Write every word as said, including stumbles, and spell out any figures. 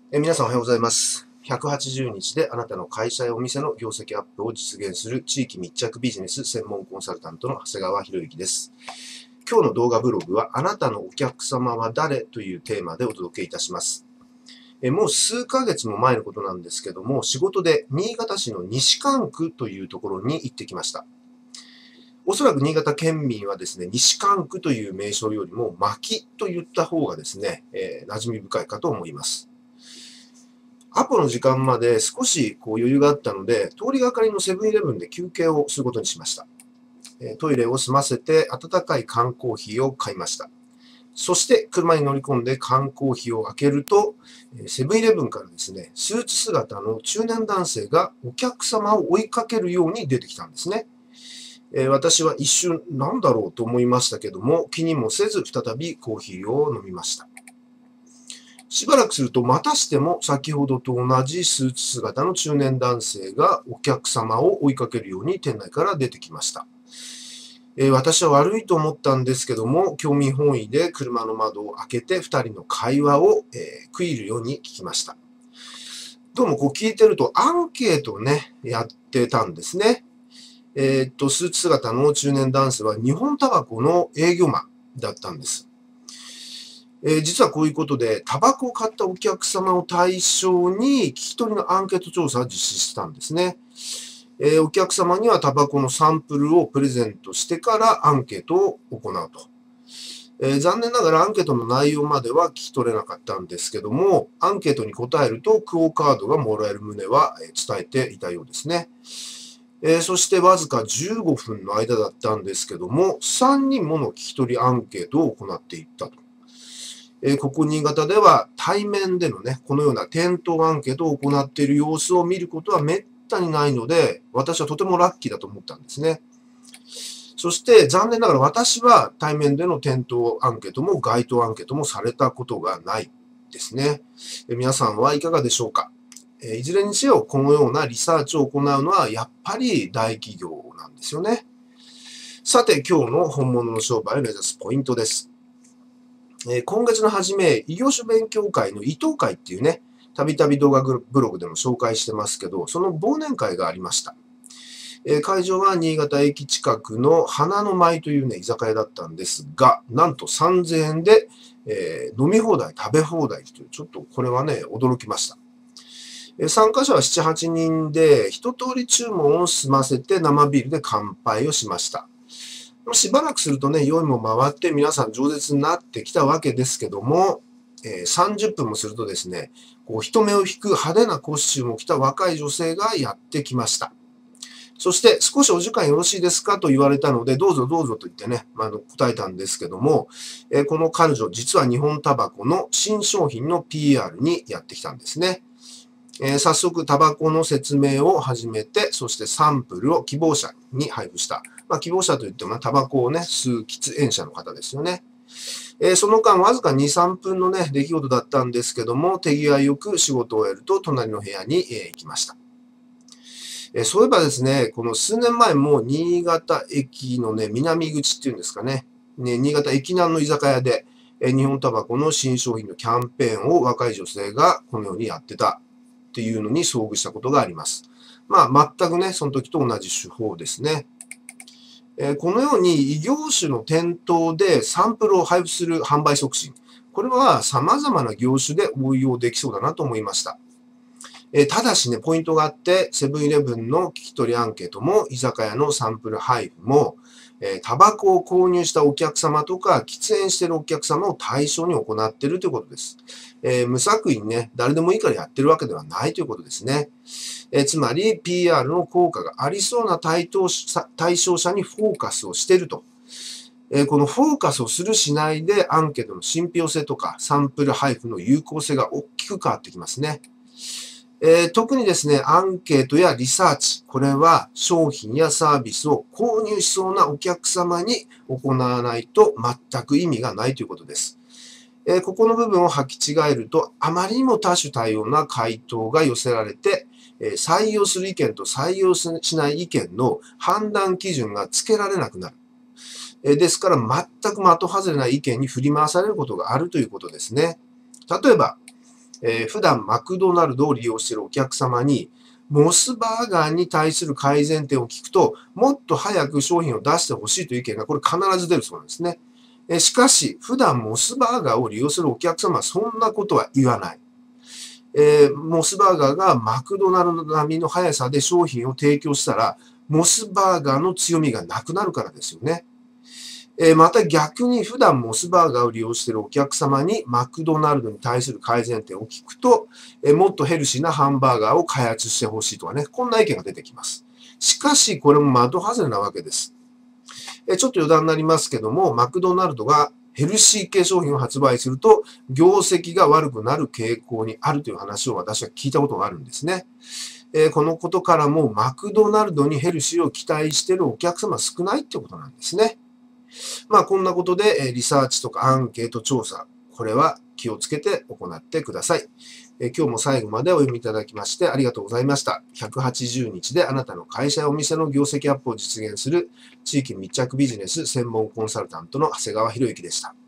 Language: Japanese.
えー皆さんおはようございます。ひゃくはちじゅうにちであなたの会社やお店の業績アップを実現する地域密着ビジネス専門コンサルタントの長谷川博之です。今日の動画ブログはあなたのお客様は誰というテーマでお届けいたします。えーもう数ヶ月も前のことなんですけども、仕事で新潟市の西蒲区というところに行ってきました。おそらく新潟県民はですね、西蒲区という名称よりも牧と言った方がですね、えー馴染み深いかと思います。アポの時間まで少しこう余裕があったので、通りがかりのセブンイレブンで休憩をすることにしました。トイレを済ませて温かい缶コーヒーを買いました。そして車に乗り込んで缶コーヒーを開けると、セブンイレブンからですね、スーツ姿の中年男性がお客様を追いかけるように出てきたんですね。私は一瞬何だろうと思いましたけども、気にもせず再びコーヒーを飲みました。しばらくすると、またしても先ほどと同じスーツ姿の中年男性がお客様を追いかけるように店内から出てきました。えー私は悪いと思ったんですけども、興味本位で車の窓を開けてふたりの会話を、えー食い入るように聞きました。どうもこう聞いてるとアンケートをね、やってたんですね。えーっと、スーツ姿の中年男性は日本タバコの営業マンだったんです。えー実はこういうことで、タバコを買ったお客様を対象に聞き取りのアンケート調査を実施したんですね。えーお客様にはタバコのサンプルをプレゼントしてからアンケートを行うと。えー残念ながらアンケートの内容までは聞き取れなかったんですけども、アンケートに答えるとクオカードがもらえる旨はえー伝えていたようですね。えーそしてわずかじゅうごふんの間だったんですけども、さんにんもの聞き取りアンケートを行っていったと。えーここ新潟では対面でのね、このような店頭アンケートを行っている様子を見ることはめったにないので、私はとてもラッキーだと思ったんですね。そして残念ながら私は対面での店頭アンケートも街頭アンケートもされたことがないですね。えー皆さんはいかがでしょうか。えーいずれにせよこのようなリサーチを行うのはやっぱり大企業なんですよね。さて今日の本物の商売を目指すポイントです。えー今月の初め、異業種勉強会の伊東会っていうね、たびたび動画ブログでも紹介してますけど、その忘年会がありました。えー会場は新潟駅近くの花の舞というね、居酒屋だったんですが、なんとさんぜんえんで、えー飲み放題、食べ放題という、ちょっとこれはね、驚きました。えー参加者はなな、はちにんで、一通り注文を済ませて生ビールで乾杯をしました。しばらくするとね、酔いも回って皆さん饒舌になってきたわけですけども、えーさんじゅっぷんもするとですね、こう人目を引く派手なコスチュームを着た若い女性がやってきました。そして、少しお時間よろしいですかと言われたので、どうぞどうぞと言ってね、あの答えたんですけども、えーこの彼女、実は日本タバコの新商品の ピーアール にやってきたんですね。えー早速、タバコの説明を始めて、そしてサンプルを希望者に配布した。まあ、希望者といっても、タバコをね、吸う喫煙者の方ですよね。えーその間、わずかに、さんぷんのね、出来事だったんですけども、手際よく仕事を終えると、隣の部屋に、えー行きました。えーそういえばですね、この数年前も、新潟駅のね、南口っていうんですかね、ね新潟駅南の居酒屋で、えー日本タバコの新商品のキャンペーンを若い女性がこのようにやってたっていうのに遭遇したことがあります。まあ、全くね、その時と同じ手法ですね。えーこのように異業種の店頭でサンプルを配布する販売促進。これは様々な業種で応用できそうだなと思いました。えーただしね、ポイントがあって、セブンイレブンの聞き取りアンケートも、居酒屋のサンプル配布も、えータバコを購入したお客様とか、喫煙しているお客様を対象に行っているということです。えー無作為にね、誰でもいいからやってるわけではないということですね。えーつまり、ピーアール の効果がありそうな対象対象者にフォーカスをしていると。えーこのフォーカスをするしないで、アンケートの信憑性とか、サンプル配布の有効性が大きく変わってきますね。えー特にですね、アンケートやリサーチ、これは商品やサービスを購入しそうなお客様に行わないと全く意味がないということです。えーここの部分を履き違えると、あまりにも多種多様な回答が寄せられて、えー採用する意見と採用しない意見の判断基準がつけられなくなる。えーですから、全く的外れな意見に振り回されることがあるということですね。例えば、 えー、普段マクドナルドを利用しているお客様に、モスバーガーに対する改善点を聞くと、もっと早く商品を出してほしいという意見がこれ必ず出るそうなんですね。えー、しかし、普段モスバーガーを利用するお客様はそんなことは言わない。えー、モスバーガーがマクドナルド並みの速さで商品を提供したら、モスバーガーの強みがなくなるからですよね。えー、また逆に普段モスバーガーを利用しているお客様にマクドナルドに対する改善点を聞くと、えー、もっとヘルシーなハンバーガーを開発してほしいとかね、こんな意見が出てきます。しかし、これも的外れなわけです。えー、ちょっと余談になりますけども、マクドナルドがヘルシー系商品を発売すると、業績が悪くなる傾向にあるという話を私は聞いたことがあるんですね。えー、このことからも、マクドナルドにヘルシーを期待しているお客様少ないってことなんですね。まあ、こんなことで、リサーチとかアンケート調査、これは気をつけて行ってください。今日も最後までお読みいただきましてありがとうございました。ひゃくはちじゅうにちであなたの会社やお店の業績アップを実現する地域密着ビジネス専門コンサルタントの長谷川博之でした。